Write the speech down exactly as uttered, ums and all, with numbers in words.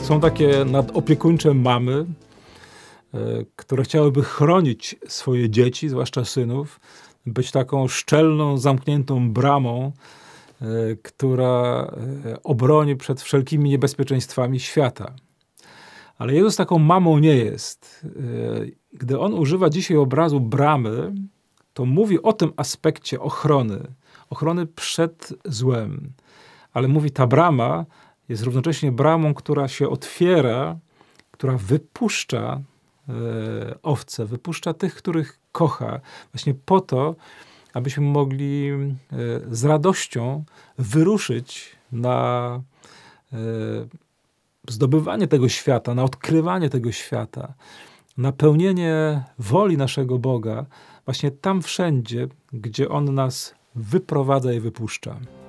Są takie nadopiekuńcze mamy, które chciałyby chronić swoje dzieci, zwłaszcza synów, być taką szczelną, zamkniętą bramą, która obroni przed wszelkimi niebezpieczeństwami świata. Ale Jezus taką mamą nie jest. Gdy On używa dzisiaj obrazu bramy, to mówi o tym aspekcie ochrony, ochrony przed złem. Ale mówi, ta brama jest równocześnie bramą, która się otwiera, która wypuszcza e, owce, wypuszcza tych, których kocha, właśnie po to, abyśmy mogli e, z radością wyruszyć na e, zdobywanie tego świata, na odkrywanie tego świata, na pełnienie woli naszego Boga, właśnie tam wszędzie, gdzie On nas wyprowadza i wypuszcza.